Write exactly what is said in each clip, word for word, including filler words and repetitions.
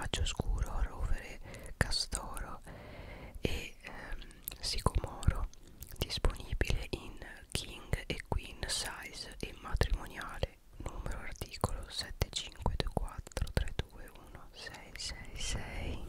selvaggio scuro, rovere castoro e ehm, sicomoro, disponibile in king e queen size e matrimoniale. Numero articolo sette cinque due quattro tre due uno sei sei sei.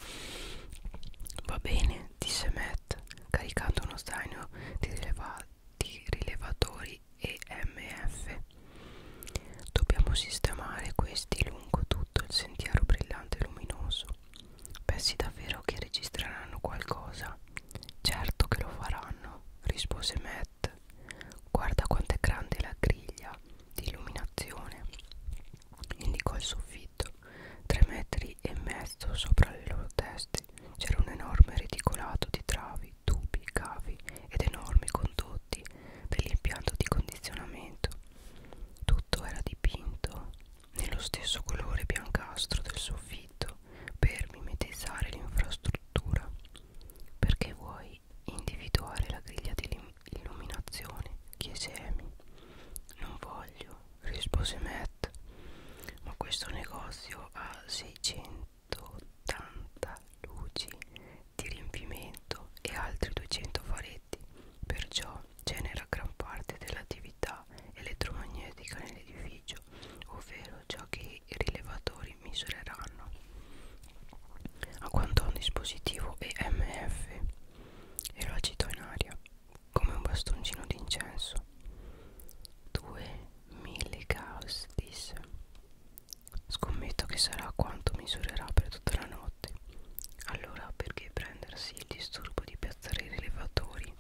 Va bene, disse Matt, caricando uno zaino di, rileva di rilevatori E M F. Dobbiamo sistemare questi lungo tutto il sentiero brillante e luminoso. Pensi davvero che registreranno qualcosa? Certo che lo faranno, rispose Matt. Guarda quanto è grande la griglia di illuminazione. Indicò il soffitto. Tre metri e mezzo sopra le loro teste c'era un enorme reticolato di travi, tubi, cavi ed enormi condotti per l'impianto di condizionamento. Tutto era dipinto nello stesso colore biancastro del soffitto per mimetizzare l'infrastruttura. Perché vuoi individuare la griglia di illuminazione? Chiese Amy. Non voglio, rispose Matt, ma questo negozio ha seicentottanta luci di riempimento e altri duecento faretti, perciò genera gran parte dell'attività elettromagnetica nell'edificio, ovvero ciò che i rilevatori misureranno. A quanto un dispositivo E M F e lo agitò in aria come un bastoncino d'incenso. Due milligauss, disse. Scommetto che sarà quanto misurerà per tutta la notte. Allora perché prendersi il disturbo di piazzare i rilevatori?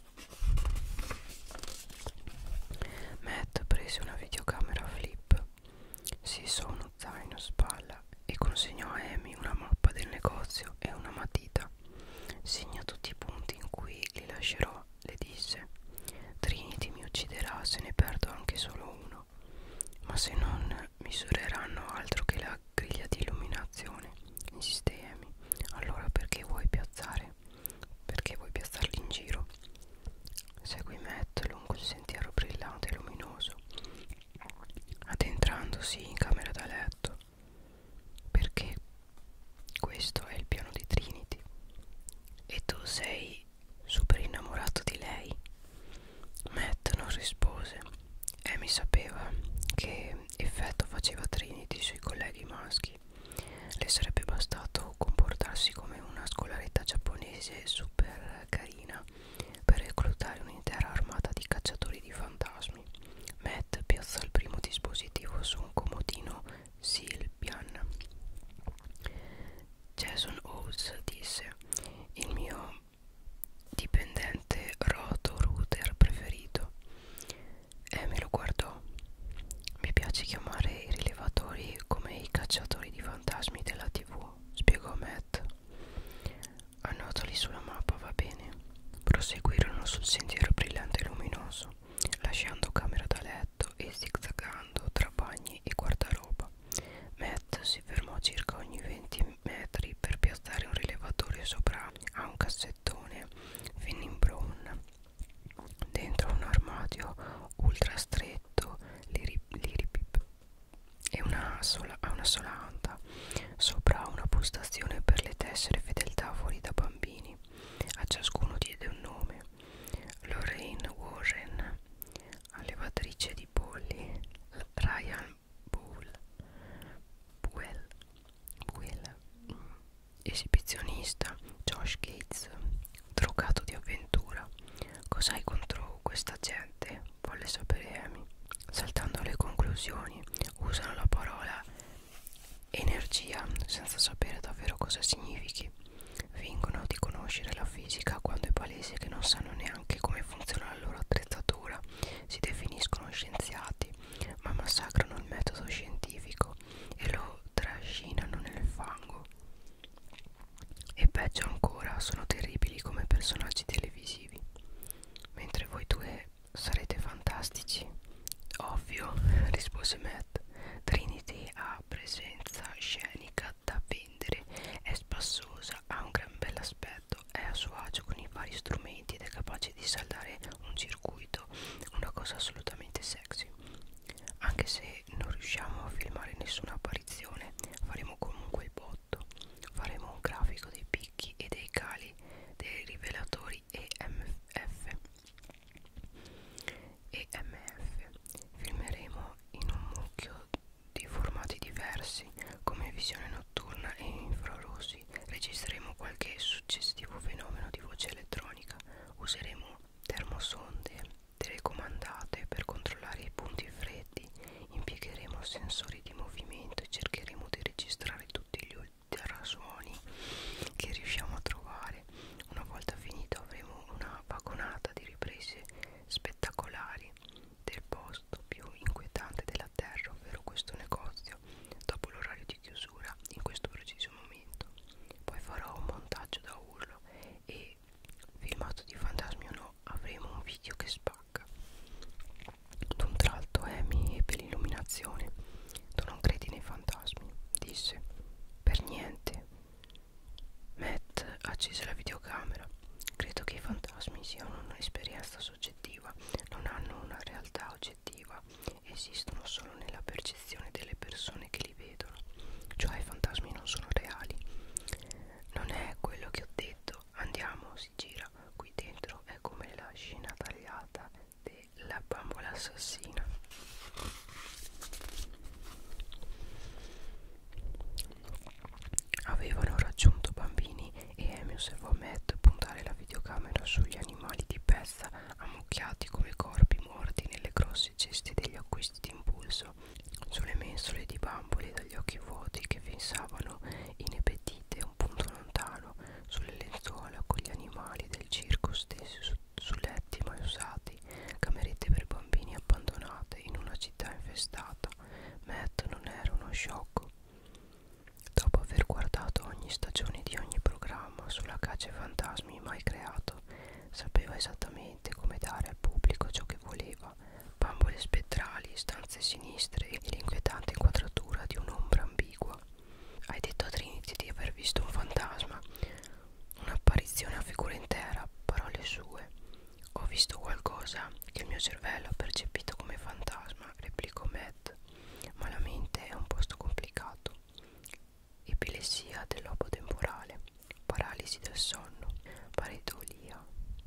Matt prese una videocamera flip, si fissò uno zaino a spalla e consegnò a Amy una mappa del negozio e una matita. Segna tutti i punti in cui li lascerò, le disse. Trinity mi ucciderà se ne perdo anche solo uno. Ma se non misureranno altro che la griglia di illuminazione, insiste Amy. Allora perché vuoi piazzare? Perché vuoi piazzarli in giro? Segui Matt lungo il sentiero brillante e luminoso, addentrandosi in camera da letto. Perché questo è il piano di Trinity. E tu sei super innamorato di lei? Matt non rispose. Amy sapeva che effetto faceva Trinity sui colleghi maschi. Le sarebbe bastato comportarsi come una scolaretta giapponese super carina per reclutare un'intera armata di cacciatori di fantasmi. Matt piazzò il primo dispositivo su un comodino Sylbian. Jason Oates, disse, il mio dipendente roto-router preferito. Amy lo guardò. Mi piace chiamare i rilevatori come i cacciatori di fantasmi della tivù, spiegò Matt. Annotali sulla mappa, va bene. Proseguirono sul sentiero brillante e luminoso, lasciando camera da letto e zigzagando tra bagni e guardaroba. Matt si fermò circa ogni venti metri per piazzare un rilevatore sopra a un cassettone Finning Brown. Dentro un armadio ultra stretto l'iripip e una sola, a una sola anta, sopra una postazione per le tessere fedeltà fuori da bambini. A ciascuno diede un nome: Lorraine Warren, allevatrice di polli; Ryan Bull, Buell, Buell, esibizionista; Josh Gates, drogato di avventura. Cos'hai contro questa gente? Volle sapere Amy. Saltando alle conclusioni, usano la parola energia senza sapere davvero cosa significhi. visione notturna e infrarossi. Registreremo qualche suggestivo fenomeno di voce elettronica. Useremo termosonde telecomandate per controllare i punti freddi. Impiegheremo sensori di movimento e cercheremo di registrare tutti gli ultrasuoni che riusciamo a trovare. Una volta finito avremo una vagonata di riprese spettacolari del posto più inquietante della terra, ovvero questo negozio, dopo l'orario di chiusura, in questo preciso momento. Poi farò un montaggio da urlo e, filmato di fantasmi o no, avremo un video che spacca. D'un tratto Amy ebbe l'illuminazione. Tu non credi nei fantasmi? Disse. Per niente. Matt accese la videocamera. Credo che i fantasmi siano un'esperienza soggettiva, non hanno una realtà oggettiva, esistono solo nella percezione delle persone che li vedono. Cioè i fantasmi non sono reali. Non è quello che ho detto. Andiamo, si gira. Qui dentro è come la scena tagliata della bambola assassina. Avevano raggiunto bambini e Amy osservò Matt puntare la videocamera sugli animali di pezza ammucchiati come corpi morti nelle grosse ceste degli acquisti d'impulso, sulle mensole di bambole dagli occhi vuoti che fissavano inepetite un punto lontano, sulle lenzuola con gli animali del circo stessi su, su letti mai usati, camerette per bambini abbandonate in una città infestata. Matt non era uno sciocco. Dopo aver guardato ogni stagione di ogni programma sulla caccia ai fantasmi mai creato, sapeva esattamente come dare al pubblico ciò che voleva: bambole spettrali, stanze sinistre e l'inquietante inquadratura di un'ombra ambigua. Hai detto a Trinity di aver visto un fantasma? Un'apparizione a figura intera, parole sue. Ho visto qualcosa che il mio cervello ha percepito come fantasma, replicò Matt, ma la mente è un posto complicato. Epilessia del lobo temporale, paralisi del sonno, pareidolia.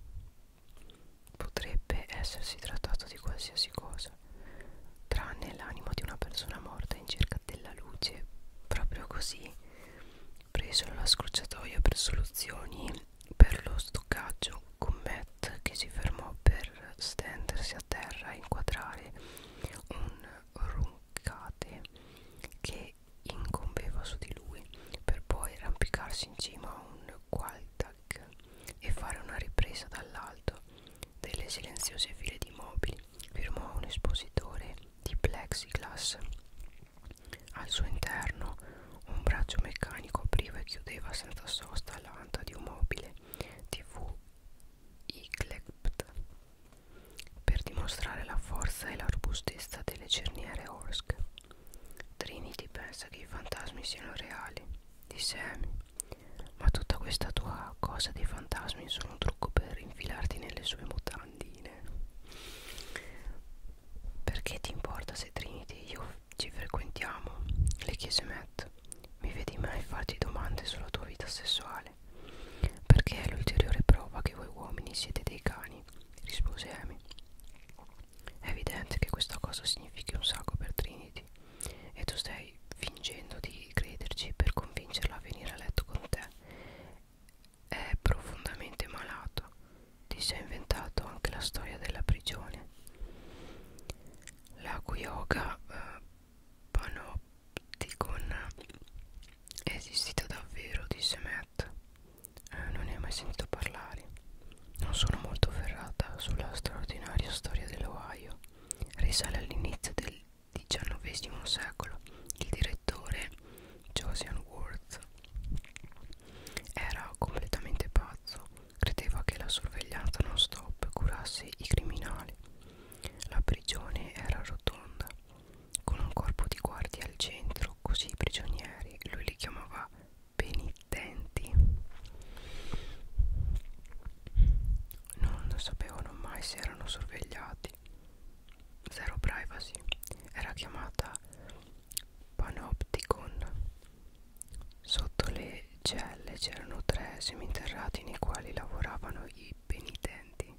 Potrebbe essersi trattato di qualsiasi cosa, tranne l'animo di una persona morta in cerca della luce. Proprio così presero la scorciatoia per soluzioni per lo stoccaggio, con Matt che si fermò per stendersi a terra e inquadrare un runcate che incombeva su di lui, per poi arrampicarsi in cima a un qualtag e fare una ripresa dall'alto delle silenziose file di mobili. Firmò un espositore di plexiglass. Al suo interno un braccio meccanico apriva e chiudeva senza sosta l'anta di un mobile tv Eclept per dimostrare la forza e la robustezza delle cerniere Orsk. Trinity pensa che i fantasmi siano reali, disse Amy, ma tutta questa tua cosa dei fantasmi è solo un trucco per infilarti nelle sue mutandine. Perché ti importa se Trinity e io ci frequentiamo? Le chiese Matt. Mi vedi mai farti domande sulla tua vita sessuale? Perché è l'ulteriore prova che voi uomini siete dei cani, rispose Amy. È evidente che questa cosa significhi un sacco per Trinity e tu stai fingendo di crederci per convincerla a venire a letto con te. È profondamente malato. Ti sei inventato anche la storia della prigione. La Yoga eh, Panopticon è esistita davvero, disse Matt. Eh, non ne hai mai sentito parlare? Non sono molto ferrata sulla straordinaria storia dell'Ohio. Risale all'inizio del diciannovesimo secolo. Il direttore Josiah Worth era completamente pazzo. Credeva che la sorveglianza non stop curasse i criminali. La prigione era rotonda, con un corpo di guardie al centro, così i prigionieri, lui li chiamava penitenti, non sapevano mai se erano sorvegliati. Zero privacy. Era chiamata Panopticon. Sotto le celle c'erano tre seminterrati nei quali lavoravano i penitenti.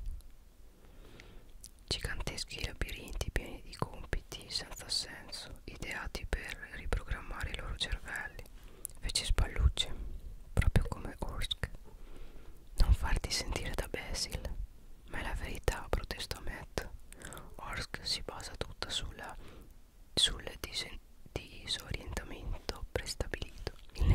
Giganteschi labirinti pieni di compiti senza senso, ideati per riprogrammare i loro cervelli.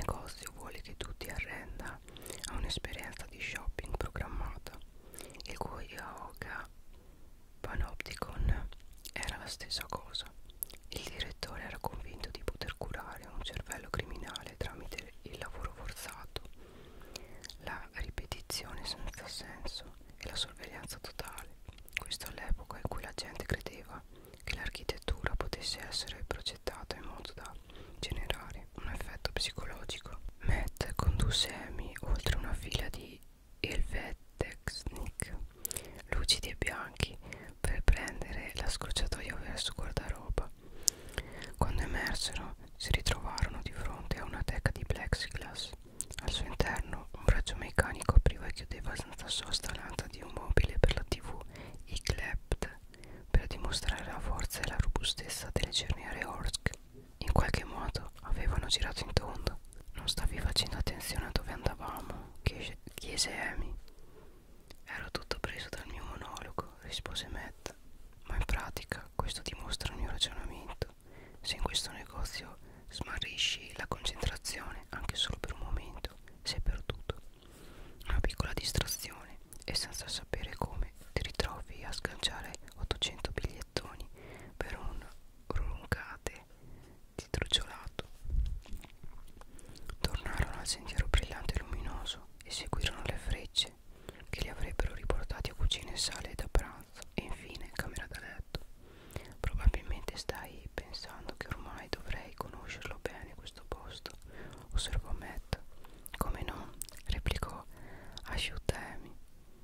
negozio vuole che tu ti arrenda a un'esperienza di shopping programmata. Il Cuyahoga Panopticon era la stessa cosa. Il direttore era convinto di poter curare un cervello criminale tramite il lavoro forzato, la ripetizione senza senso e la sorveglianza totale. Questo all'epoca in cui la gente credeva che l'architettura potesse essere progettata in modo da generare un effetto psicologico. Matt condusse Amy oltre una fila di Helvetic lucidi e bianchi per prendere la scorciatoia verso guardaroba. Quando emersero si ritrovarono di fronte a una teca di plexiglass. Al suo interno un braccio meccanico apriva e chiudeva senza sosta l'anta di un mobile per la tv Eclept per dimostrare la forza e la robustezza delle cerniere Orsk. In qualche modo avevano girato in tondo. Non stavi facendo attenzione a dove andavamo? Chiese Amy. Ero tutto preso dal mio monologo, rispose Matt. Ma in pratica questo dimostra il mio ragionamento. Se in questo negozio smarrisci la concentrazione anche solo per un momento, sei perduto. Una piccola distrazione e senza sapere come ti ritrovi a sganciare ottocento bigliettoni per un runcate di truciolato. Tornarono al sentiero brillante e luminoso e seguirono le frecce che li avrebbero riportati a cucina e sale da pranzo e infine camera da letto. Probabilmente stai pensando che ormai dovrei conoscerlo bene questo posto, osservò Matt. Come no? Replicò asciutta Amy.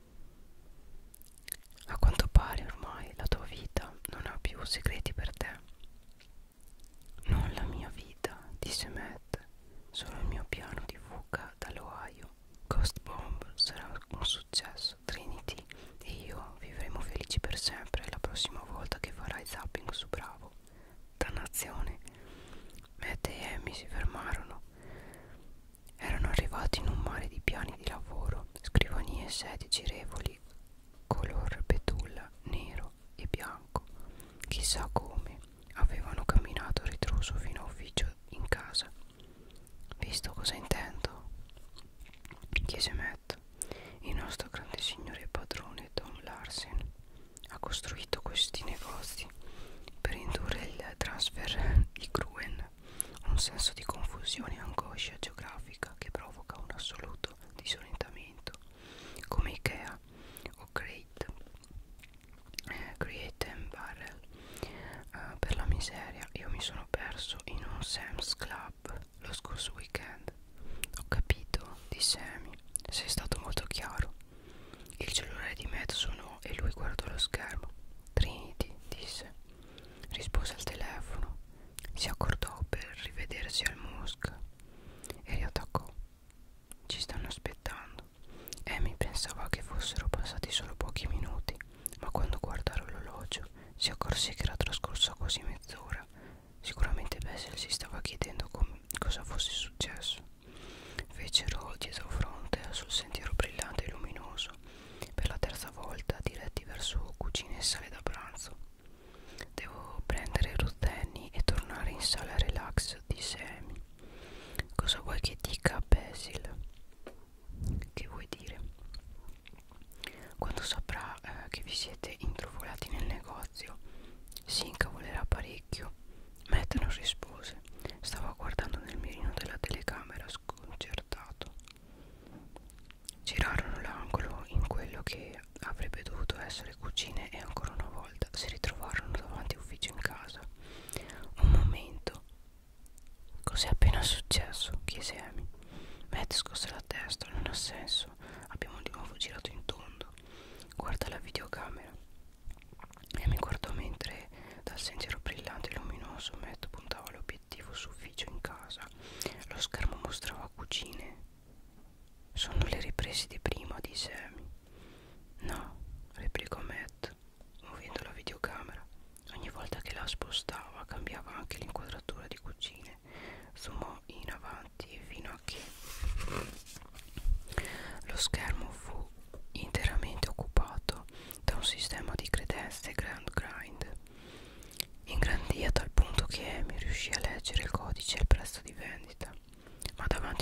A quanto pare ormai la tua vita non ha più segreti per te. Non la mia vita, disse Matt, solo il mio piano di fuga dall'Ohio. Ghost Bomb sarà un successo. Trinity e io vivremo felici per sempre la prossima volta che farai zapping su Bravo. Dannazione. Matt e Amy si fermarono. Erano arrivati in un mare di piani di lavoro, scrivanie e sedie girevoli color betulla, nero e bianco. Chissà come avevano camminato a ritroso fino a ufficio in casa. Visto cosa intendo? Chiese Matt. Il nostro grande signore padrone Tom Larsen ha costruito questi negozi per indurre il transfer di Gruen, un senso di confusione e angoscia geografica che provoca un assoluto disorientamento, come Ikea o Great eh, Create and Barrel. Uh, per la miseria, io mi sono perso in un Sam's Club lo scorso weekend. Ho capito, disse Amy. Sei stato molto chiaro. Il cellulare di Matt suonò e lui guardò lo schermo. Trinity, disse. Rispose al telefono. Si accordò per rivedersi al Musk e riattaccò. Ci stanno aspettando. Amy pensava che fossero passati solo pochi minuti, ma quando guardò l'orologio si accorse che era trascorsa quasi mezz'ora. Sicuramente Basil si stava chiedendo cosa fosse successo. Fecero dietro fronte sul sentiero brillante e luminoso, per la terza volta diretti verso cucina e sale da pranzo. Devo prendere Ruzzeni e tornare in sala relax, disse Amy. Cosa vuoi che dica a Basil? Che vuoi dire? Quando saprà eh, che vi siete intrufolati nel negozio, si incavolerà parecchio. Matt non rispose. Stava guardando nel mirino della telecamera sconcertato. Girarono l'angolo in quello che avrebbe dovuto essere cucina e ancora una volta si ritrovarono davanti a ufficio in casa. Un momento. Cos'è appena successo? Chiese Amy. Matt scosse la testa. Non ha senso. Abbiamo di nuovo girato in tondo. Guarda la videocamera. Amy guardò mentre dal sentiero brillante e luminoso Matt puntava l'obiettivo su ufficio in casa. Lo schermo mostrava cucine. Sono le riprese di prima, disse Amy. No, replicò Matt, muovendo la videocamera. Ogni volta che la spostava cambiava anche l'inquadratura di cucine. Zoomò in avanti fino a che lo schermo fu interamente occupato da un sistema di credenze Grand Grind. Ingrandì a tal punto che Amy riuscì a leggere il codice e il prezzo di vendita, ma davanti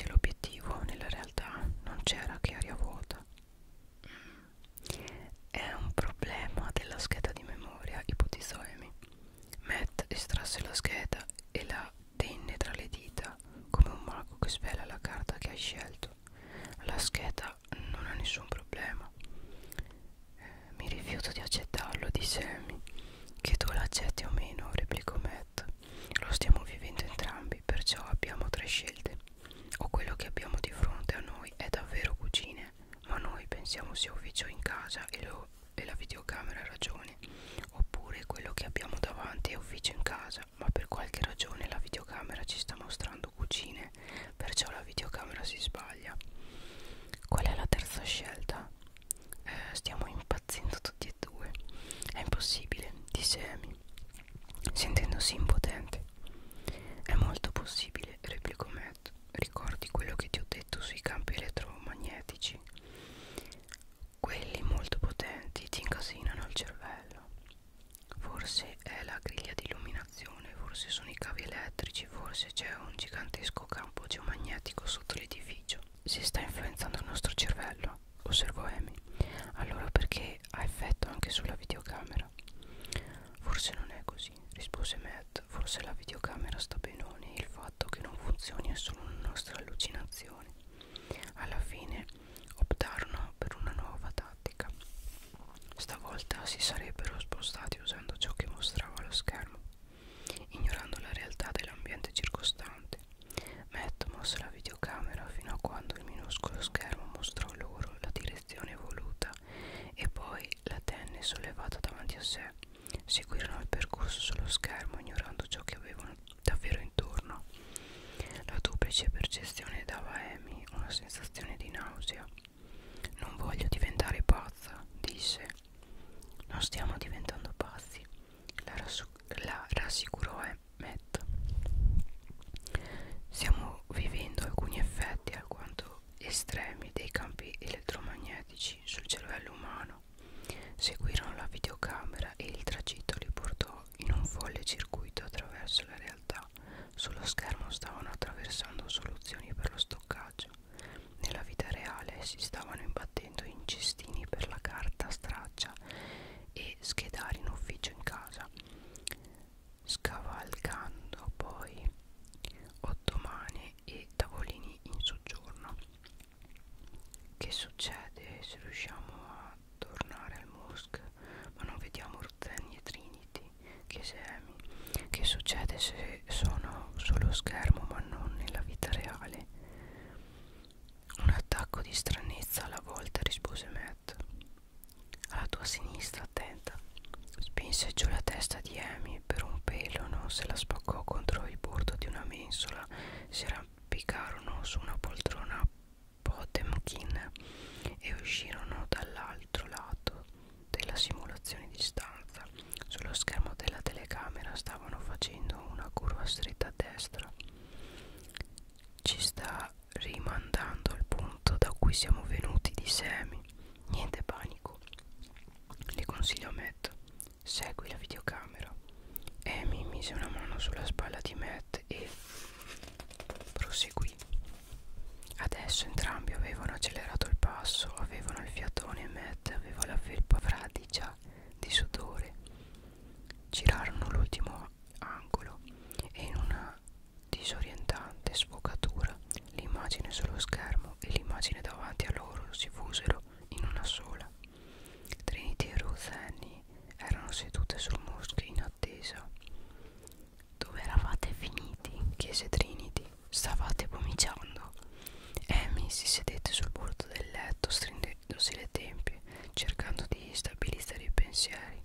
comunque svela la carta che hai scelto. La scheda non ha nessun problema. Eh, mi rifiuto di accettarlo, disse Amy. Che tu l'accetti o meno, replicò Matt. Lo stiamo vivendo entrambi, perciò abbiamo tre scelte. O quello che abbiamo di fronte a noi è davvero cucine, ma noi pensiamo sia ufficio in casa e, lo, e la videocamera ha ragione. Oppure quello che abbiamo davanti è ufficio in casa, ma per qualche ragione la videocamera ci sta mostrando cucine, perciò la videocamera si sbaglia. Qual è la terza scelta? Eh, stiamo impazzendo tutti e due. È impossibile, disse Amy, sentendosi impotente. È molto possibile, replicò Matt. Ricordi quello che ti ho detto sui campi elettromagnetici? Quelli molto potenti ti incasinano il cervello. Forse è la griglia di illuminazione, forse sono i cavi elettrici, forse c'è un gigantesco campo geomagnetico sotto l'edificio. Si sta influenzando il nostro cervello, osservò Amy. Allora perché ha effetto anche sulla videocamera? Forse non è così, rispose Matt. Forse la videocamera sta benone e il fatto che non funzioni è solo una nostra allucinazione. Alla fine optarono per una nuova tattica. Stavolta si sarebbero spostati usando ciò che mostrava lo schermo, ignorando la realtà dell'ambiente circostante. Matt mosse la videocamera fino a quando il minuscolo schermo mostrò loro la direzione voluta e poi la tenne sollevata davanti a sé. Seguirono il percorso sullo schermo ignorando ciò che avevano davvero intorno. La duplice percezione dava a Amy una sensazione di nausea. Non voglio diventare pazza, disse. Non stiamo diventando pazzi, la, la rassicurò Matt. Stiamo vivendo alcuni effetti alquanto estremi dei campi elettromagnetici sul cervello umano. Seguirono la videocamera e il tragitto li portò in un folle circuito attraverso la realtà. Sullo schermo stavano attraversando soluzioni per lo stoccaggio. Nella vita reale si stavano imbattendo in cestini per la carta straccia e schedari in ufficio in casa, scavalcando poi ottomane e tavolini in soggiorno. Che succede se riusciamo a tornare al Musk ma non vediamo Ruzzeni e Trinity? Chiese Amy. Che succede se sono sullo schermo ma non nella vita reale? Un attacco di stranezza alla volta, rispose Matt. Alla tua sinistra, attenta. Spinse giù la testa di Amy per un pelo, non se la spaccò contro il bordo di una mensola. Si arrampicarono su una poltrona Potemkin e uscirono dall'altro lato della simulazione di stanza. Sullo schermo della telecamera stavano facendo una curva stretta a destra. Ci sta rimandando al punto da cui siamo venuti, disse Amy. Niente panico, le consigliò Matt. Segui la videocamera. Amy mise una mano sulla spalla di Matt e proseguì. Adesso entrambi avevano accelerato il passo, avevano il fiatone e Matt aveva la felpa fradicia di sudore. Girarono l'ultimo angolo e in una disorientante sfocatura l'immagine sullo schermo e l'immagine davanti a loro si fusero in una sola. Trinity e Ruth Annie erano sedute sul Musk in attesa. Dove eravate finiti? Chiese Trinity. Stavate pomiciando. Amy si sedette sul bordo del letto stringendosi le tempie, cercando di stabilizzare i pensieri.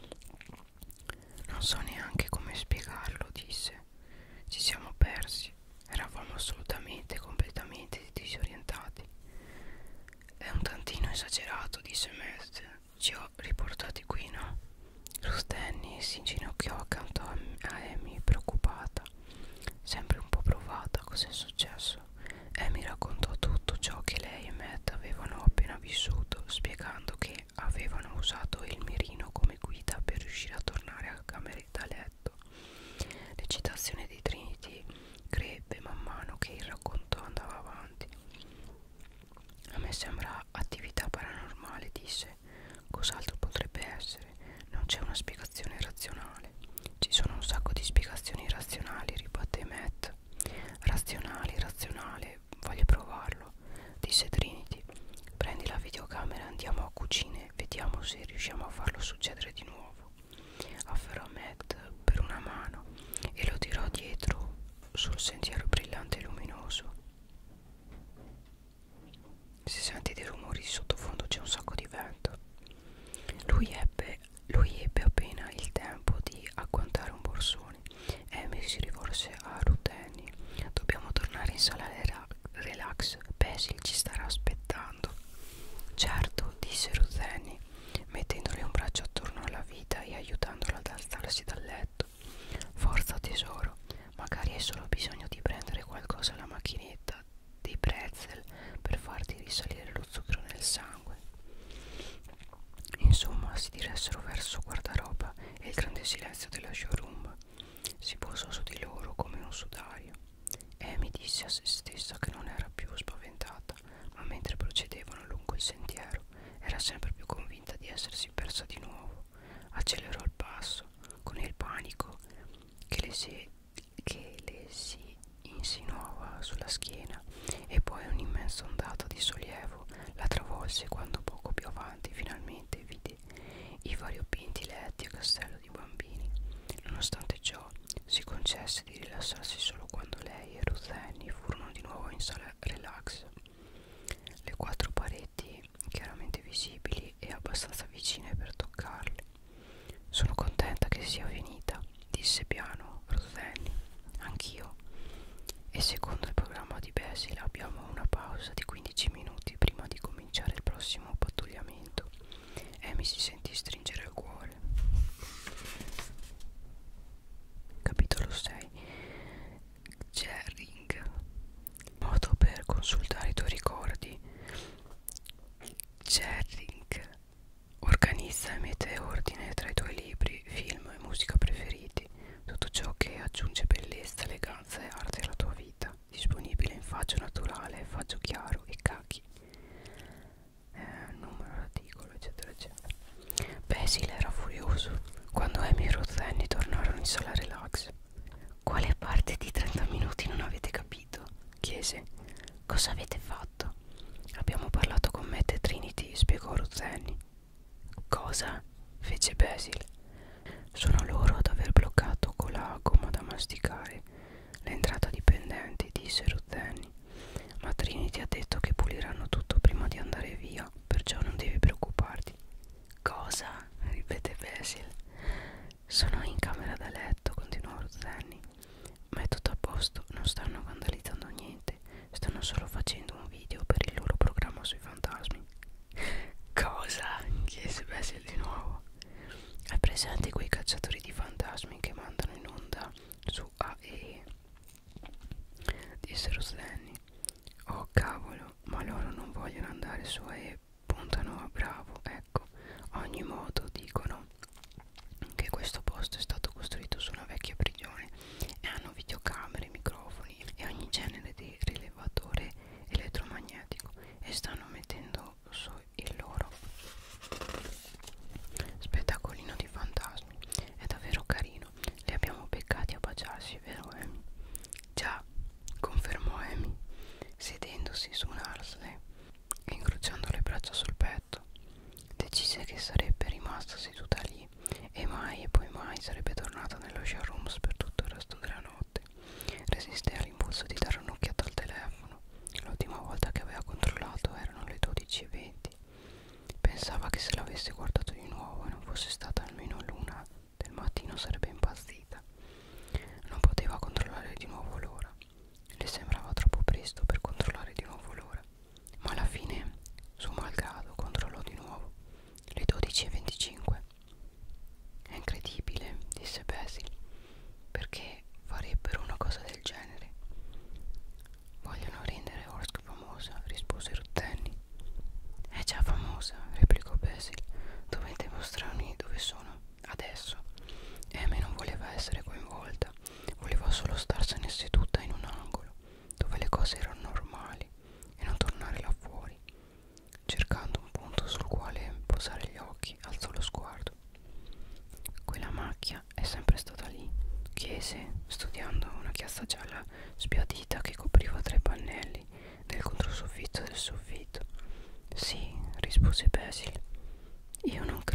Non so neanche come spiegarlo, disse. Ci siamo persi. Eravamo assolutamente, completamente disorientati. È un tantino esagerato, disse Matt. Ci ho riportati qui, no? Ruth Annie si inginocchiò accanto a Amy, preoccupata, sempre un po' provata. Cos'è successo? Amy raccontò tutto ciò che lei e Matt avevano appena vissuto, spiegando che avevano usato il mirino come guida per riuscire a tornare a camera da letto. L'eccitazione di Trinity crebbe man mano che il racconto andava avanti. A me sembra attività paranormale, disse. Cos'altro potrebbe essere? Non c'è una spiegazione razionale. Ci sono un sacco di spiegazioni razionali, ribatté Matt. Razionali, razionali se riusciamo a farlo succedere di nuovo. Afferrò Matt per una mano e lo tirò dietro sul sentiero brillante e luminoso. Si sente dei rumori di sottofondo, c'è un sacco di vento. Lui ebbe, lui ebbe appena il tempo di agguantare un borsone. Amy si rivolse a Ruth Annie. Dobbiamo tornare in sala relax, Basil ci starà aspettando. Certo, disse Ruth Annie, mettendole un braccio attorno alla vita e aiutandola ad alzarsi dal letto. Forza tesoro, magari hai solo bisogno di prendere qualcosa alla macchinetta dei pretzel per farti risalire lo zucchero nel sangue. Insomma, si diressero verso guardaroba e il grande silenzio della showroom si posò su di loro come un sudario. Amy disse a se stessa che non era più spaventata, ma mentre procedevano lungo il sentiero era sempre più convinta di essersi persa di nuovo. Accelerò il passo con il panico che le si, che le si insinuava sulla schiena, e poi un'immensa ondata di sollievo la travolse quando poco più avanti finalmente vide i variopinti letti a castello di bambini. Nonostante ciò si concesse di rilassarsi solo quando lei e Ruth Annie furono di nuovo in sala relax. Le quattro pareti chiaramente visibili e abbastanza vicine per toccarle. Sono contenta che sia finita, disse piano Ruth Annie. Anch'io. E secondo il programma di Basil abbiamo una pausa di quindici minuti prima di cominciare il prossimo pattugliamento. Amy si sentì stringere il cuore. Capitolo sei. Jerring. Modo per consultare i tuoi ricordi. Jerring. Organizza e mette ordine tra i tuoi libri, film e musica preferiti. Tutto ciò che aggiunge bellezza, eleganza e arte alla tua vita. Disponibile in faggio naturale, faggio chiaro e khaki. Eh, numero articolo, eccetera, eccetera. Basil era furioso quando Amy e Ruth Annie tornarono in sala relax. Quale parte di trenta minuti non avete capito? Chiese. Cosa avete fatto? Abbiamo parlato con Matt e Trinity, spiegò Ruth Annie. Cosa? Fece Basil. Sono loro ad aver bloccato con la gomma da masticare l'entrata di pendenti, disse Ruth Annie. Ma Trinity ha detto che puliranno tutto prima di andare via, perciò non devi preoccuparti. Cosa? Ripete Basil. Sono in camera da letto, continuò Ruth Annie. Ma è tutto a posto, non stanno vandalizzando niente, stanno solo facendo un video per il loro programma sui fantasmi. Cosa? Chiese Basil di nuovo. Hai presente quei cacciatori di fantasmi che mandano in onda su A E E? Disse Ruth Annie. Oh cavolo, ma loro non vogliono andare su A E E, puntano a Bravo, ecco. Ogni modo dicono che questo posto è stato costruito su una vecchia prigione e hanno videocamere, microfoni e ogni genere di rilevatore elettromagnetico e stanno mettendo su il loro spettacolino di fantasmi. È davvero carino, li abbiamo beccati a baciarsi, vero Amy? Già, confermò Amy, sedendosi su un Harsley e incrociando le braccia sul petto. Decise che sarebbe rimasta seduta lì e mai e poi mai sarebbe tornata nello showrooms per tutto il resto della notte. Resisté all'impulso di dare un'occhiata al telefono. L'ultima volta che aveva controllato erano le dodici e venti. Pensava che se l'avesse guardato di nuovo e non fosse stata almeno l'una del mattino sarebbe impazzita. Non poteva controllare di nuovo l'ora. Le sembrava troppo presto per controllare di nuovo l'ora. Ma alla fine, suo malgrado, controllò di nuovo. Le dodici e venticinque. È incredibile, disse Basil. Perché farebbero una cosa del genere? Vogliono rendere Orsk famosa, rispose Ruth Annie. È già famosa, replicò Basil. Dovete mostrarmi dove sono, adesso. Amy non voleva essere coinvolta, voleva solo starsene seduta in un angolo, dove le cose erano normali, e non tornare là fuori. Cercando un punto sul quale posare gli occhi, alzò lo sguardo. Quella macchia è sempre stata lì, chiese, studiando una chiazza gialla sbiadita che copriva tre pannelli nel controsoffitto del soffitto. Sì, rispose Basil. Io non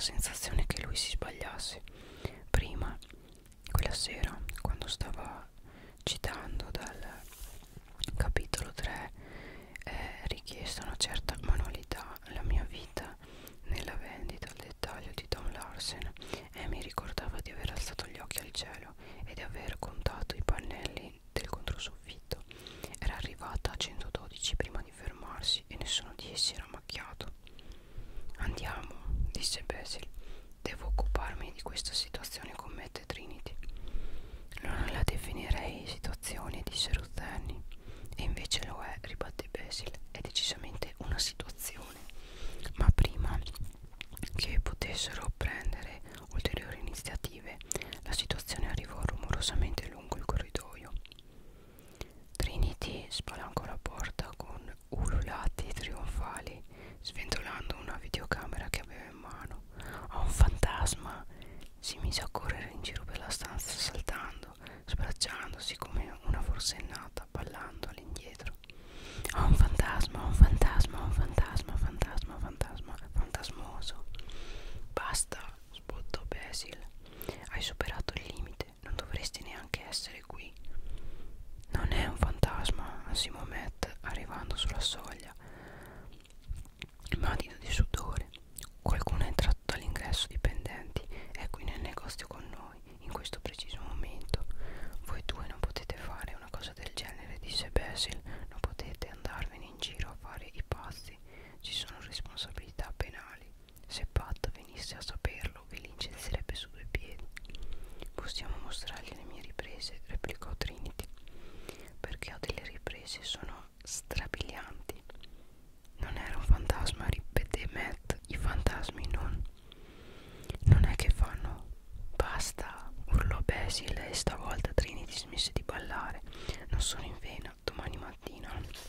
sensazione che lui si sbagliasse. Prima, quella sera, quando stava citando dal capitolo tre, è richiesta una certa manualità. La mia vita nella vendita al dettaglio di Tom Larsen, e mi ricordava di aver alzato gli occhi al cielo e di aver contato i pannelli del controsoffitto. Era arrivata a centododici prima di fermarsi e nessuno di essi era macchiato. Andiamo, disse Basil. Devo occuparmi di questa situazione con Matt e Trinity. Non la definirei situazione, disse Ruzzeni. E invece lo è, ribatté Basil. È decisamente una situazione. Ma prima che potessero prendere ulteriori iniziative, la situazione arrivò rumorosamente lungo il corridoio. Trinity spalancò la porta con ululati trionfali, sventolando una videocamera che aveva in mano. Ho un fantasma! Si mise a correre in giro per la stanza, saltando, sbracciandosi come una forsennata, ballando all'indietro. Ho un fantasma, ho un fantasma, ho un fantasma, fantasma, fantasma, fantasmoso. Basta, sbottò Basil. Hai superato il limite, non dovresti neanche essere qui. Non è un fantasma, ansimò Matt, arrivando sulla soglia, manido di sudore. Qualcuno è entrato dall'ingresso dipendenti, è qui nel negozio con noi, in questo preciso momento. Voi due non potete fare una cosa del genere, disse Basil, non potete andarvene in giro a fare i pazzi, ci sono responsabilità penali. Se Pat venisse a saperlo, vi licenzerebbe su due piedi. Possiamo mostrargli le mie riprese, replicò Trinity, perché ho delle riprese, sono strabilianti. Non era un fantasma, ripeté Matt, i fantasmi non... non è che fanno... Basta, urlò Basil e stavolta Trinity smise di ballare. Non sono in vena, domani mattina,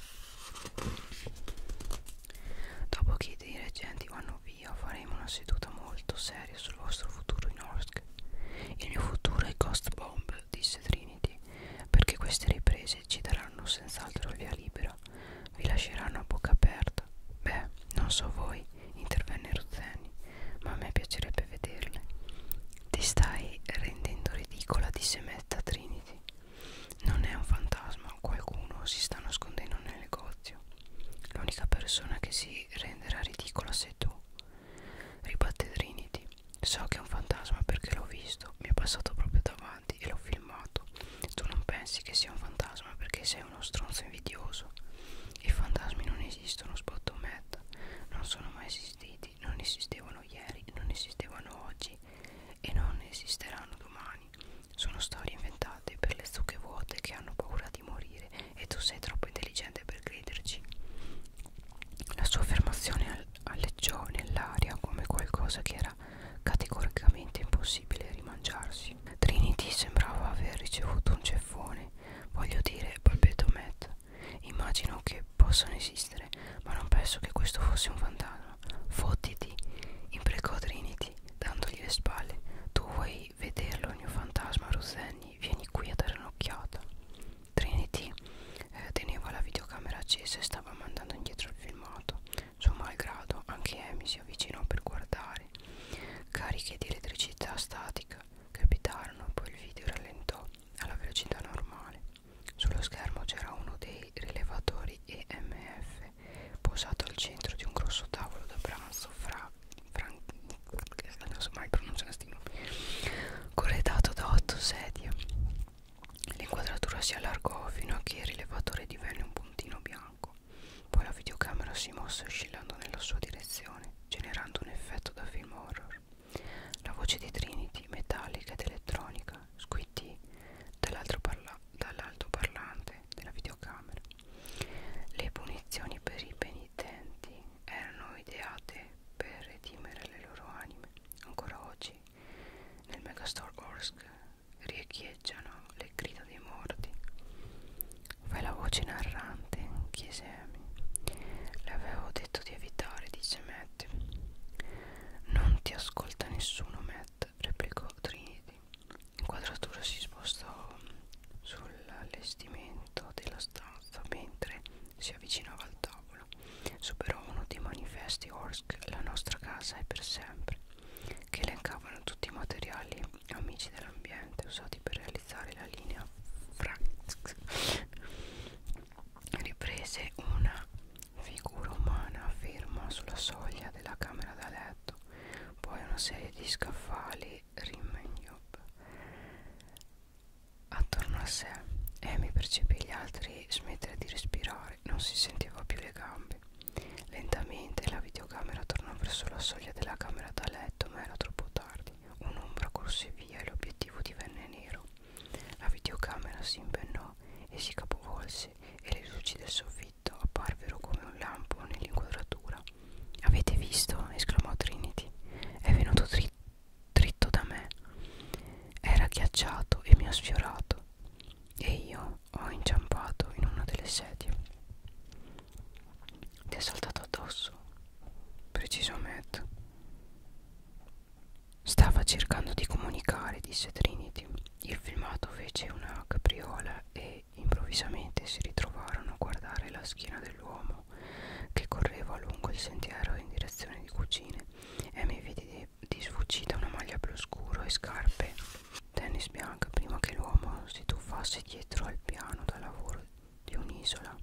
dopo che i dirigenti vanno via, faremo una seduta molto seria sul vostro futuro in Orsk. Il mio futuro è Ghost Bomb, disse Trinity, perché queste riprese ci daranno senz'altro il via libera, vi lasceranno a bocca aperta. Beh, non so voi, intervenne Ruzzeni, ma a me piacerebbe vederle. Ti stai rendendo ridicola, disse Matt a Trinity. Non è un fantasma, qualcuno si sta nascondendo nel negozio. L'unica persona che si renderà ridicola sei tu, ribatté Trinity. So che è un fantasma perché l'ho visto, mi è passato proprio davanti e l'ho filmato. Tu non pensi che sia un fantasma perché sei uno stronzo invidioso. I fantasmi non esistono, sbottò Matt. Non sono mai esistiti, non esistevano ieri, non esistevano oggi e non esisteranno domani. Sono storie inventate per le zucche vuote che hanno paura di morire e tu sei troppo intelligente per crederci. La sua affermazione alleggiò nell'aria come qualcosa che era categoricamente impossibile rimangiarsi. Trinity sembrava aver ricevuto un ceffone. Voglio dire, balbettò Matt, immagino che possano esistere, ma non penso che questo fosse un fantasma. Fottiti, imprecò Trinity, dandogli le spalle. Tu vuoi vederlo il mio fantasma, Ruzzeni? Vieni qui a dare un'occhiata. Trinity eh, teneva la videocamera accesa e stava mandando indietro il filmato. Suo malgrado, anche Amy si avvicinò per guardare. Cariche di elettricità statica capitarono, poi il video rallentò alla velocità normale. Sullo schermo c'era uno dei rilevatori E M F posato al centro di un grosso tavolo da pranzo fra, fra non so mai pronunciare sti nomi, corredato da otto sedie. L'inquadratura si allargò fino a che il rilevatore divenne un puntino bianco. Poi la videocamera si mosse oscillando nella sua direzione, generando un effetto da film horror. La voce di Trinity, metallica ed elettronica, squittì dall'altoparlante della videocamera. Le punizioni per i penitenti erano ideate per redimere le loro anime. Ancora oggi, nel Megastore Orsk, riecheggiano le grida dei morti. Fai la voce narrante? Chiese Amy. Le avevo detto di evitare, disse Matt. Non ti ascolta nessuno, Matt, replicò Trinity. L'inquadratura si spostò sull'allestimento della stanza mentre si avvicinava al tavolo. Superò uno dei manifesti Orsk, la nostra casa è per sempre. materiali amici dell'ambiente usati per realizzare la linea Franks. Riprese una figura umana ferma sulla soglia della camera da letto, poi una serie di scaffali rimaniò attorno a sé. Amy percepì gli altri smettere di respirare, non si sentiva più le gambe. Lentamente la videocamera tornò verso la soglia della camera da letto, ma era troppo tardi. Un'ombra corse via e l'obiettivo divenne nero. La videocamera si impennò e si capovolse e le luci del soffitto apparvero come un lampo nell'inquadratura. Avete visto? Esclamò Trinity. È venuto dritto, dritto da me. Era ghiacciato e mi ha sfiorato. E io ho inciampato in una delle sedie. Ti è saltato addosso, precisò Matt. Stava cercando di comunicare, disse Trinity. Il filmato fece una capriola e improvvisamente si ritrovarono a guardare la schiena dell'uomo che correva lungo il sentiero in direzione di cucine. Amy vide di, di sfuggita una maglia blu scuro e scarpe tennis bianca prima che l'uomo si tuffasse dietro al piano da lavoro di un'isola.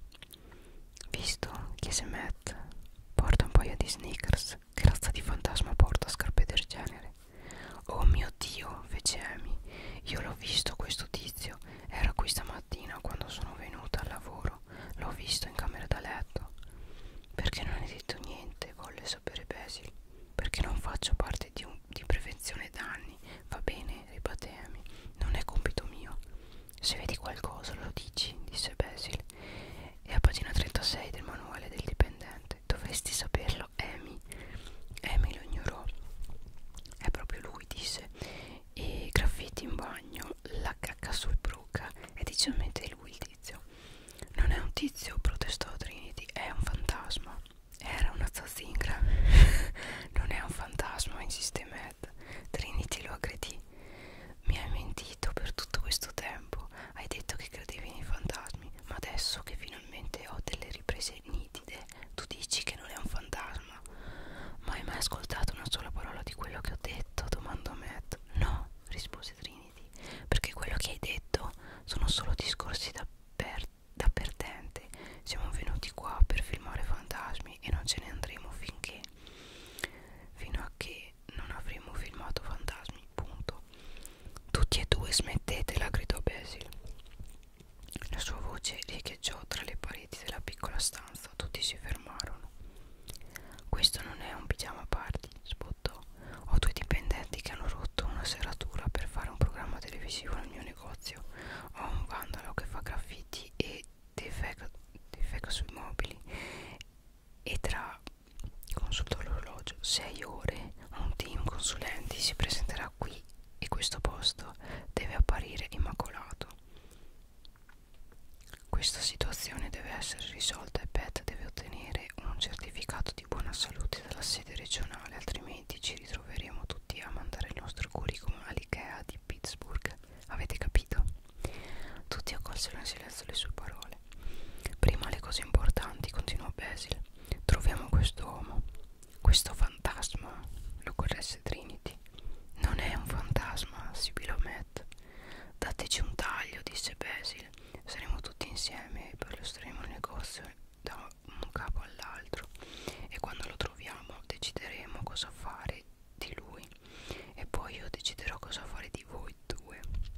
Visto? Chiese Matt. Porta un paio di sneakers. Che razza di fantasma porta scarpe del genere? Oh mio Dio, fece Amy. Io l'ho visto questo tizio. Era qui stamattina quando sono venuta al lavoro. L'ho visto in camera da letto. Perché non hai detto niente? Volle sapere Basil. Perché non faccio parte di, un, di prevenzione danni. Va bene, ribatté Amy. Non è compito mio. Se vedi qualcosa lo dici, disse Basil. È a pagina trentasei del manuale del dipendente. Dovresti saperlo, Amy. Amy lo ignorò. È proprio lui, disse. I graffiti in bagno, la cacca sul bruca. È decisamente lui il tizio. Non è un tizio, protestò Trinity, è un fantasma. Era una zazzingra. Non è un fantasma, insiste Matt. Trinity lo aggredì. Mi hai mentito per tutto questo tempo. Hai detto che credevi nei fantasmi, ma adesso che finalmente ho delle riprese nitide, tu dici che non è un fantasma. Ma hai mai ascoltato una sola parola di quello che ho detto? Domandò Matt. No, rispose Trinity, perché quello che hai detto sono solo discorsi da, per, da perdente. Siamo venuti qua per filmare fantasmi e non ce ne andremo finché fino a che non avremo filmato fantasmi, punto. Tutti e due smettetela, gridò Basil. La sua voce riecheggiò tra le pareti della piccola stanza. Tutti si fermarono. Questo non è un pigiama party, sbottò. Ho due dipendenti che hanno rotto una serratura per fare un programma televisivo nel mio negozio. Ho un vandalo che fa graffiti e defeca, defeca sui mobili. E tra, consultò l'orologio, sei ore un team consulenti si presenterà qui e questo posto deve apparire immacolato. Questa situazione deve essere risolta e Pat deve ottenere un certificato di buona salute dalla sede regionale, altrimenti ci ritroveremo tutti a mandare il nostro curriculum all'IKEA di Pittsburgh. Avete capito? Tutti accolsero in silenzio le sue parole. Prima le cose importanti, continuò Basil. Troviamo quest'uomo, questo fantasma, lo corresse Trinity. Non è un fantasma, sibilò Matt. Dateci un taglio, disse Basil. Saremo tutti insieme e perlustreremo il negozio da un capo all'altro e quando lo troviamo decideremo cosa fare di lui e poi io deciderò cosa fare di voi due.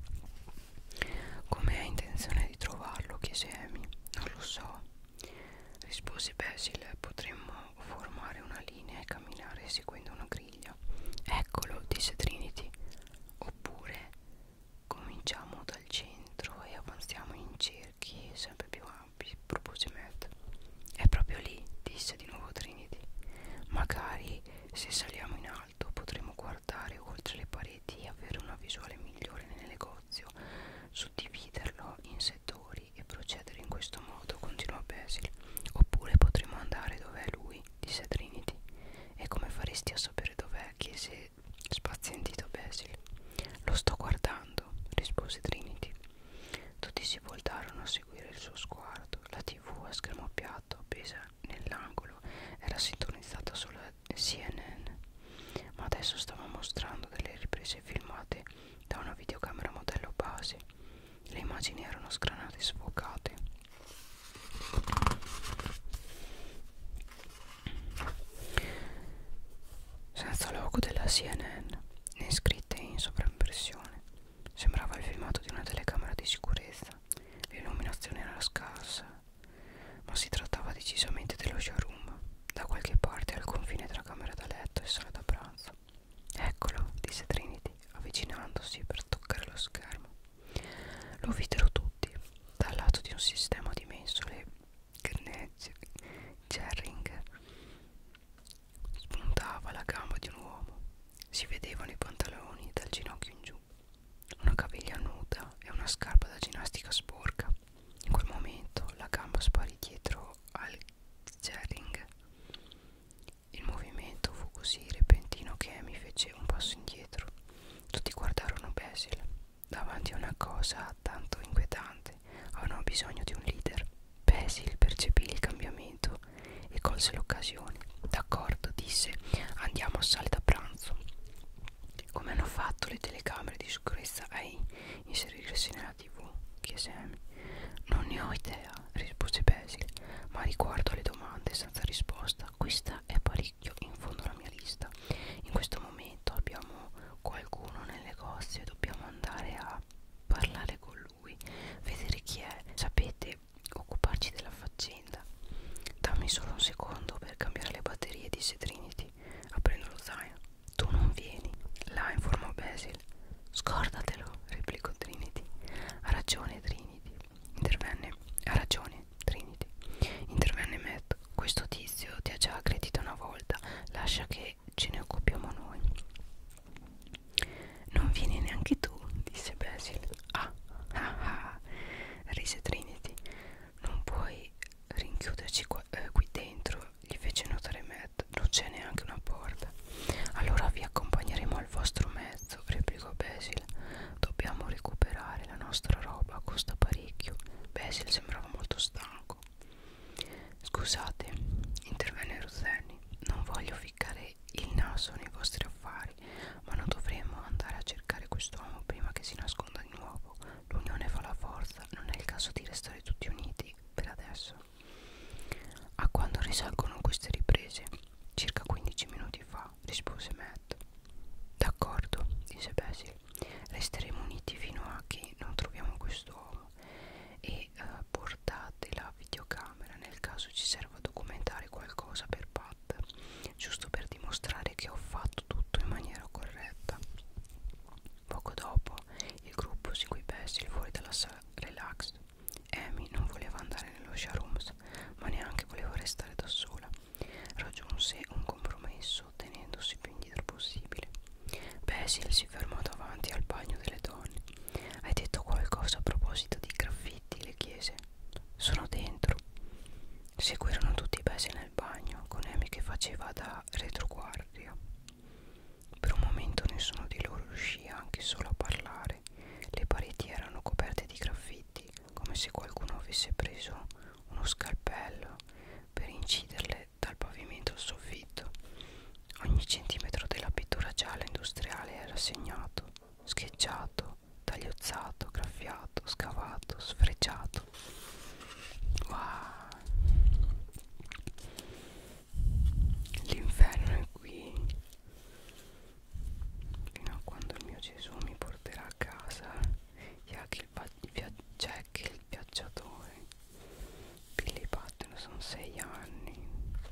Come hai intenzione di trovarlo? Chiese Amy. Non lo so, rispose Basil. Potremmo formare una linea e camminare seguendo una griglia. Eccolo, disse Trinity. Oppure cominciamo dal centro e avanziamo in cerchi sempre più ampi, propose Matt. È proprio lì, disse di nuovo Trinity. Magari se saliamo in alto potremo guardare oltre le pareti e avere una visuale migliore nel negozio, suddividerlo in settori e procedere in questo modo, continuò Basil. Oppure potremo andare dov'è lui, disse Trinity. E come faresti a sapere dov'è? Chiese spazientito Basil. Lo sto guardando, rispose Trinity. Tutti si voltarono a seguire il suo sguardo. La tivù a schermo piatto appesa nell'angolo era sintonizzata sulla C N N, ma adesso stava mostrando delle riprese filmate immagini erano sgranate e sfocate. Senza logo della C N N né scritte in sovraimpressione. Sembrava il filmato di una telecamera di sicurezza. L'illuminazione era scarsa, ma si trattava decisamente dello showroom, da qualche parte al confine tra camera da letto e sala da pranzo. Eccolo, disse Trinity, avvicinandosi per toccare lo schermo. Lo videro tutti, dal lato di un sistema di mensole Greenwich Jerring spuntava la gamba di un uomo. Si vedevano i pantaloni dal ginocchio in giù, una caviglia nuda e una scarpa da ginnastica sporca. In quel momento la gamba sparì dietro al Jerring. Il movimento fu così repentino che Amy fece un passo indietro. Tutti guardarono Basil. Davanti a una cosa tanto inquietante avevano bisogno di un leader. Basil percepì il cambiamento e colse l'occasione. D'accordo, disse, andiamo a sala da pranzo. Come hanno fatto le telecamere di sicurezza a inserirsi nella tivù? Chiese Amy. Non ne ho idea, rispose Basil, ma riguardo alle domande senza risposta, questa è parecchio in fondo alla mia lista. In questo momento abbiamo qualcuno nel negozio e dobbiamo andare a parlare con lui, vedere chi è, sapete, occuparci della faccenda. Dammi solo un secondo per cambiare le batterie, disse Trinity, aprendo lo zaino. Tu non vieni, la informò Basil. Scordatelo, replicò Trinity. Ha ragione Trinity, intervenne. Ha ragione Trinity, intervenne Matt. Questo tizio ti ha già aggredito una volta, lascia che ce ne occupiamo noi. Non vieni neanche tu, disse Basil. Ah, ah, ah, rise Trinity. Non puoi rinchiuderci qua, eh, qui dentro, gli fece notare Matt. Non c'è neanche una porta. Allora vi accompagneremo al vostro mezzo, replicò Basil. Dobbiamo recuperare la nostra roba, costa parecchio. Basil sembrava molto stanco. Scusate, intervenne Ruzzeni, non voglio ficcare il naso nei vostri affari, ma non dovremmo andare a cercare quest'uomo prima che si nasconda di nuovo. L'unione fa la forza, non è il caso di restare tutti uniti per adesso. A quando risalgono queste riprese? Circa quindici minuti fa, rispose Matt. D'accordo, disse Basil, resteremo uniti fino a che non troviamo quest'uomo e uh, portate la videocamera nel caso ci serva a documentare qualcosa per Pat, giusto per dimostrare che ho fatto tutto in maniera corretta. Poco dopo il gruppo seguì Basil fuori dalla sala relax. Amy non voleva andare nello showrooms, ma neanche voleva restare da sola. Raggiunse un compromesso tenendosi più indietro possibile. Basil si fermò davanti al bagno delle donne. Hai detto qualcosa a proposito di graffiti? Le chiese. Sono dentro. Seguirono tutti Basil nel bagno, con Amy che faceva da retroguardia. Per un momento nessuno di loro riuscì anche solo a parlare. Le pareti erano coperte di graffiti, come se qualcuno avesse preso uno scalpello per inciderle dal pavimento al soffitto. Ogni centimetro della pittura gialla industriale era segnato, scheggiato, tagliuzzato, graffiato, scavato, sfregiato. Wow! L'inferno è qui, fino a quando il mio Gesù mi porterà a casa. Jack il, via Jack il viaggiatore. Billy Patton sono sei anni.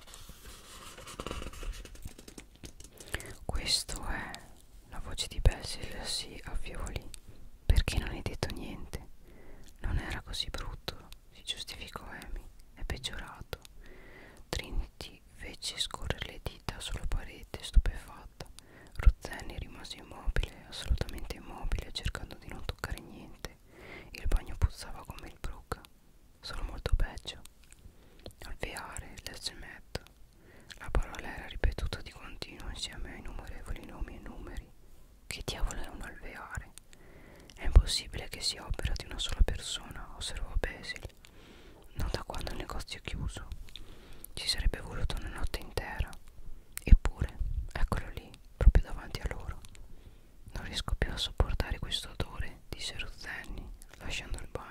Questo è la voce di Basil, si affievolì. Perché non hai detto niente? Non era così brutto, si giustificò Amy. È peggiorato. Trinity fece scorrere le dita sulla parete, stupefatta. Ruzzeni rimase immobile, assolutamente immobile, cercando di non toccare niente. Il bagno puzzava come il Brook, solo molto peggio. Alveare, lesse Matt. La parola era ripetuta di continuo insieme a innumerevoli nomi e numeri. Che diavolo è un alveare? È impossibile che sia opera di una sola persona, osservò Basil. Non da quando il negozio è chiuso. Ci sarebbe voluto una notte intera. Eppure, eccolo lì, proprio davanti a loro. Non riesco più a sopportare questo odore, disse Ruzzeni, lasciando il bagno.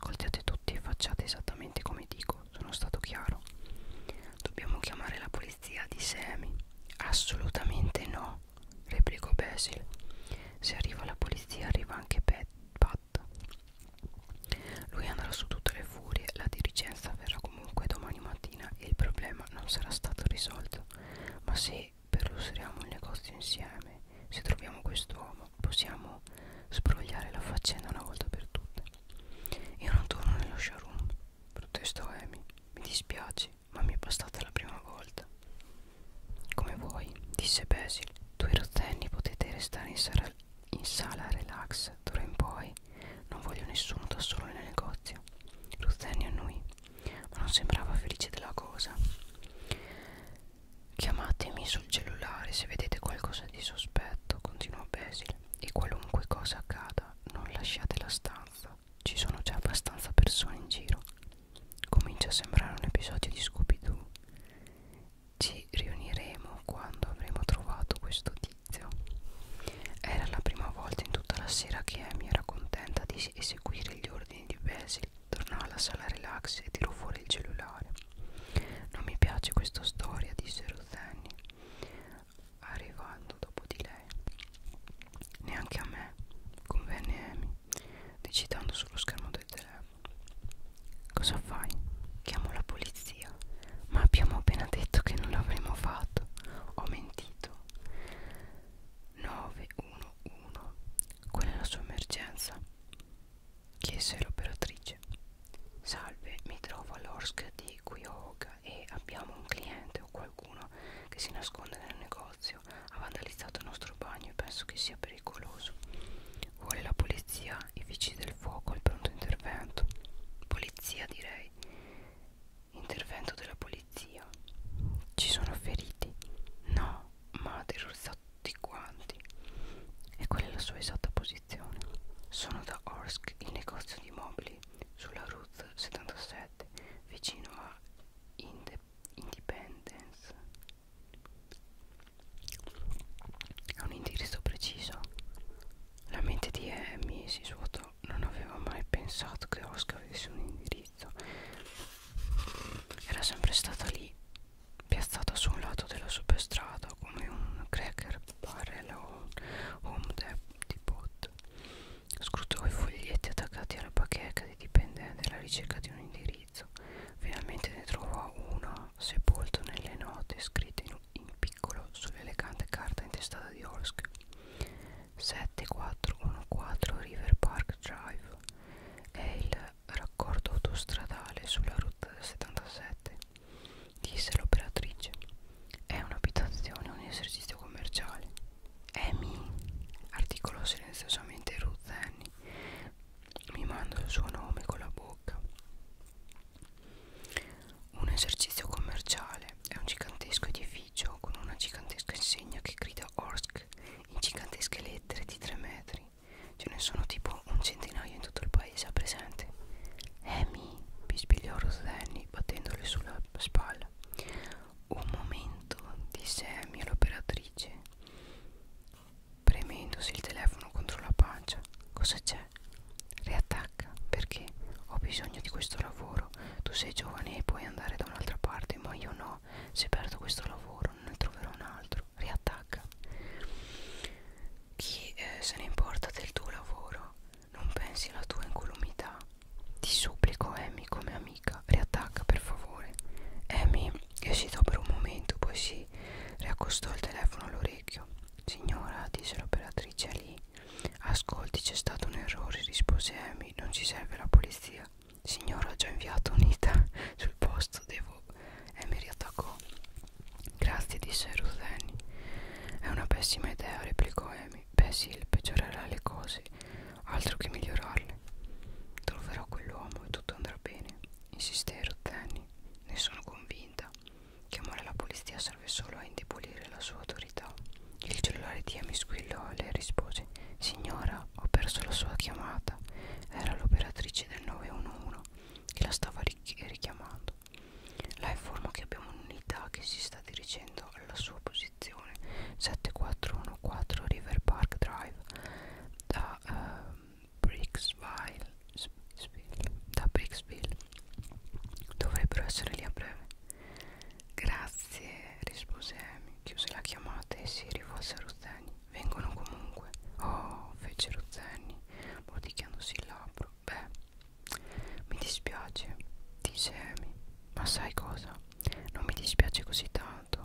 ascoltate tutti e facciate esattamente come dico. Sono stato chiaro? Dobbiamo chiamare la polizia, disse Amy. Assolutamente no, replicò Basil. Se arriva la polizia arriva anche Pat. Lui andrà su tutte le furie, la dirigenza verrà comunque domani mattina e il problema non sarà stato risolto. Ma se perlustriamo il negozio insieme, se troviamo quest'uomo, possiamo sbrogliare la faccenda una volta per tutte. Io non torno nello showroom, protestò Amy. Mi dispiace, ma mi è bastata la prima volta. Come vuoi, disse Basil. Tu e Rozenny potete restare in sala, in sala relax d'ora in poi. Non voglio nessuno da solo nel negozio. Rozenny annui, ma non sembrava felice della cosa. Chiamatemi sul cellulare se vedete qualcosa di sospetto, continuò Basil, e qualunque cosa accada non lasciate la stanza. Ci sono già abbastanza persone in giro. Comincia a sembrare un episodio di Scooby-Doo. Ci riuniremo quando avremo trovato questo tizio. Era la prima volta in tutta la sera che Amy era contenta di eseguire gli ordini di Basil. Tornò alla sala relax e tirò fuori il cellulare. Non mi piace questa storia, disse Rozenny, arrivando dopo di lei. Neanche a me, convenne Amy, digitando sullo schermo del telefono. Cosa fai? Chiamo la polizia. Ma abbiamo appena detto che non l'avremmo fatto. Ho mentito. nove uno uno. Qual è la sua emergenza? Chiese l'operatrice. Salve, mi trovo all'Orsk di Cuyahoga e abbiamo un cliente o qualcuno che si nasconde nel negozio. Ha vandalizzato il nostro bagno e penso che sia pericoloso. Vuole la polizia, i vigili del fuoco, il pronto intervento. Polizia, direi. Intervento della polizia. Ci sono feriti? No, ma ha terrorizzato tutti quanti. E qual è la sua esatta posizione? Sono da Orsk, il negozio di mobili sulla Route settantasette, vicino a Inde Independence. Ha un indirizzo preciso? La mente di Amy si svuotò. Non aveva mai pensato che Orsk avesse un indirizzo. Era sempre stata lì, piazzata su un lato della superstrada come un cracker barrel o un home depot. Scrutò i foglietti attaccati alla bacheca di dipendente alla ricerca di un indirizzo. Finalmente ne trovò uno sepolto nelle note scritte in, in piccolo sull'elegante carta intestata di Orsk. sette quattro uno quattro River Park Drive. È il raccordo autostradale sulla Route settantasette, disse l'operatrice. È un'abitazione o un esercizio commerciale? Amy, articolò silenziosamente Rozenny. Mi mando il suo nome con la bocca. Un esercizio commerciale è un gigantesco edificio con una gigantesca insegna che grida Orsk in gigantesche lettere di tre metri. Ce ne sono tipo un centinaio in tutto il paese, ha presente? Amy, bisbigliò Rozenny battendole sulla spalla. Un momento, disse Amy all'operatrice, premendosi il telefono contro la pancia. Cosa c'è? Riattacca, perché ho bisogno di questo lavoro. Tu sei giovane e puoi andare da un'altra parte, ma io no. Se perdo questo lavoro non ne troverò un altro. Riattacca. Chi eh, se ne importa del tuo lavoro? Non pensi alla tua incolumità? Ti supplico, Amy, come amica, riattacca per favore. Amy esitò per un momento, poi si riaccostò il telefono all'orecchio. Signora, disse l'operatrice lì. Ascolti, c'è stato un errore, rispose Amy. Non ci serve la polizia. Signora, ho già inviato un'ita sul posto, devo... Amy riattaccò. Grazie, disse Rozenny. È una pessima idea, replicò Amy. Basil peggiorerà le cose, altro che migliorarle. Troverò quell'uomo e tutto andrà bene, insisté Rozenny. Ne sono convinta. Chiamare la polizia serve solo a indebolire la sua autorità. Il cellulare di Amy squillò e lei rispose: Signora, ho perso la sua chiamata. Era l'operatrice del nove uno uno che la stava richiamando. La informo che abbiamo un'unità che si sta dirigendo alla sua posizione, sette quattro uno quattro River Park Drive, da uh, Bricksville, disse Amy. Ma sai cosa? Non mi dispiace così tanto.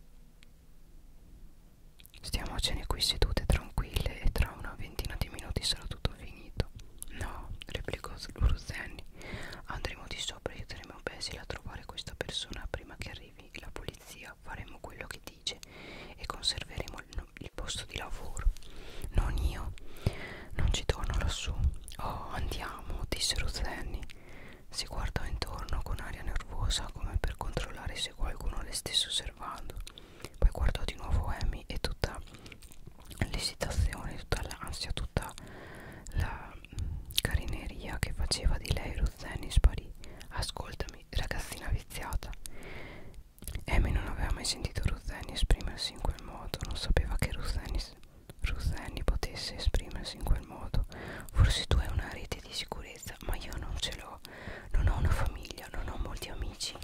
Stiamocene qui sedute tranquille e tra una ventina di minuti sarà tutto finito. No, replicò Ruzzeni. Andremo di sopra e aiuteremo Basil a trovare questa persona prima che arrivi la polizia. Faremo quello che dice e conserveremo il, il posto di lavoro. Non io. Non ci torno lassù. Oh, andiamo, disse Ruzzeni. Si guardò intorno con aria nervosa come per controllare se qualcuno le stesse osservando. Poi guardò di nuovo Amy e tutta l'esitazione, tutta l'ansia, tutta la carineria che faceva di lei Ruzzeni sparì. Ascoltami, ragazzina viziata. Amy non aveva mai sentito Ruzzeni esprimersi in quel modo, non sapeva che Ruzzeni, Ruzzeni potesse esprimersi in quel modo. Forse tu hai una rete di sicurezza, ma io non ce l'ho. Non ho una famiglia, non ho molti amici.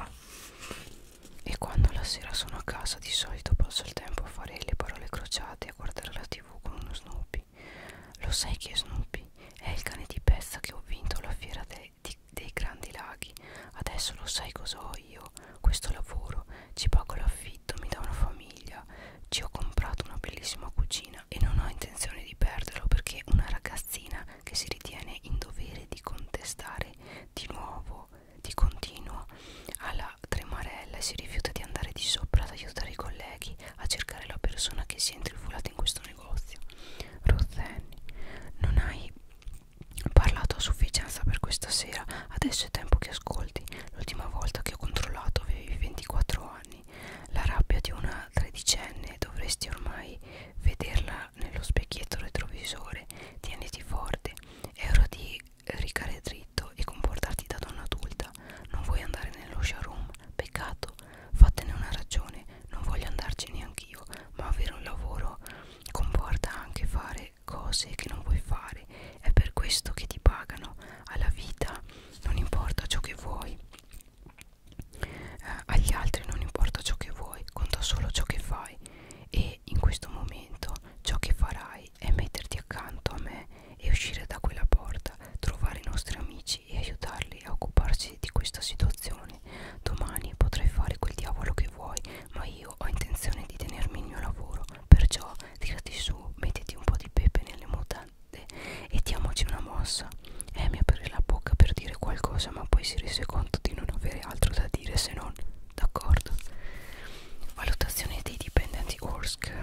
E quando la sera sono a casa di solito passo il tempo a fare le parole crociate e a guardare la tv con uno Snoopy. Lo sai chi è Snoopy? È il cane di pezza che ho vinto alla fiera dei, di, dei Grandi Laghi. Adesso lo sai cosa ho io? Questo lavoro, ci pago l'affitto, mi dà una famiglia, ci ho comprato una bellissima cucina e non ho intenzione di perderlo perché una ragazzina che si ritiene in dovere di contestare di nuovo, di continuo, alla tremarella e si rifiuta di andare di sopra ad aiutare i colleghi a cercare la persona che si è intruffolata in questo negozio. Ruzzeni, non hai parlato a sufficienza per questa sera, adesso è tempo che ascolti. L'ultima volta che ho controllato avevi ventiquattro anni. La rabbia di una tredicenne dovresti ormai vederla nello specchietto retrovisore. Tieniti forte, è ora di ricare dritto e comportarti da donna adulta. Non vuoi andare nello showroom? Peccato, fattene una ragione. Non voglio andarci neanch'io, ma avere un lavoro comporta anche fare cose che non vuoi fare. È per questo che ti pagano. Alla vita non importa ciò che vuoi, eh, agli altri non importa ciò che vuoi, conta solo ciò che fai. E in questo momento ciò che farai è metterti accanto a me e uscire da quella porta, trovare i nostri amici e aiutarli a occuparsi di questa situazione. Domani potrai fare quel diavolo che vuoi, ma io ho intenzione di tenermi il mio lavoro, perciò tirati su, mettiti un po' di pepe nelle mutande e diamoci una mossa. Amy aprì la bocca per dire qualcosa, ma poi si rese conto di non avere altro da dire se non d'accordo. Valutazione dei dipendenti O R S C.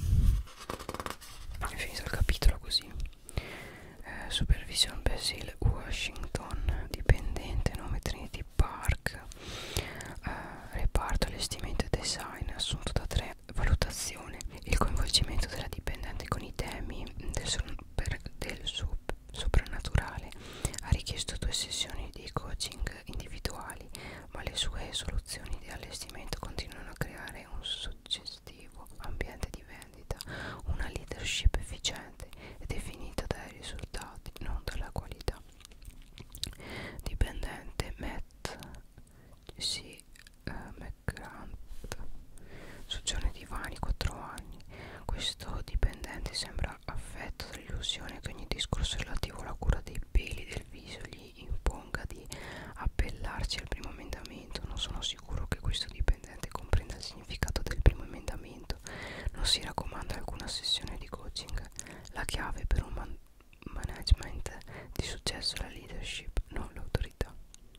È finito il capitolo così. eh, Supervision Basil Washington, dipendente, nome Trinity Park, eh, reparto allestimento e design, assunto da tre. Valutazione: il coinvolgimento della dipendente con i temi del, super, del sub, soprannaturale ha richiesto due sessioni di coaching individuali, ma le sue soluzioni di allestimento continuano a creare un suggestivo ambiente di vendita, una leadership efficiente e definita dai risultati, non dalla qualità. Dipendente Matt C. Uh, McGrath, soggiorno di Vani, quattro anni. Questo dipendente sembra affetto dall'illusione che ogni discorso relativo alla cura dei peli del viso gli imponga di appellarsi al primo emendamento. Non sono sicuro che questo dipendente comprenda il significato del primo emendamento. Non si raccomanda alcuna sessione di coaching. La chiave per un man management di successo è la leadership, non l'autorità.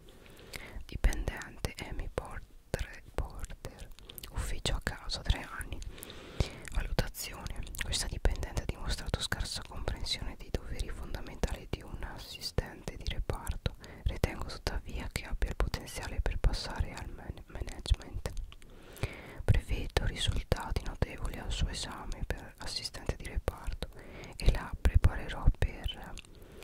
Dipendente Amy Porter, Porter, ufficio a casa, tre anni. Valutazione: questa dipendente ha dimostrato scarsa comprensione dei doveri fondamentali di un assistente di reparto. Ritengo tuttavia che abbia il potenziale per passare al man management. Prevedo risultati notevoli al suo esame per assistente di reparto e la preparerò per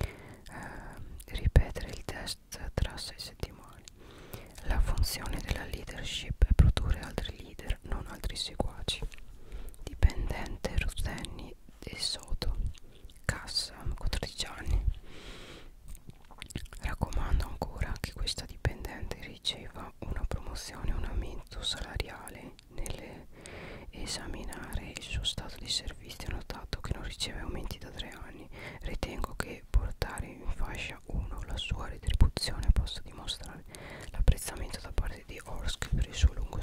eh, ripetere il test tra sei settimane. La funzione della leadership è produrre altri leader, non altri seguaci. Dipendente Ruzzeni De Soto, cassa, quattordici anni. Raccomando ancora che questa dipendente riceva una promozione e un aumento salariale. Nell'esaminare il suo stato di servizio ho notato che non riceve aumenti da tre anni. Ritengo che portare in fascia uno la sua retribuzione possa dimostrare la presenza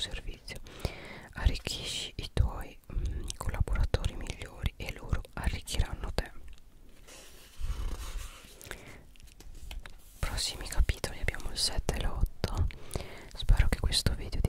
servizio. Arricchisci i tuoi mm, collaboratori migliori e loro arricchiranno te. Prossimi capitoli abbiamo il sette e l'otto. Spero che questo video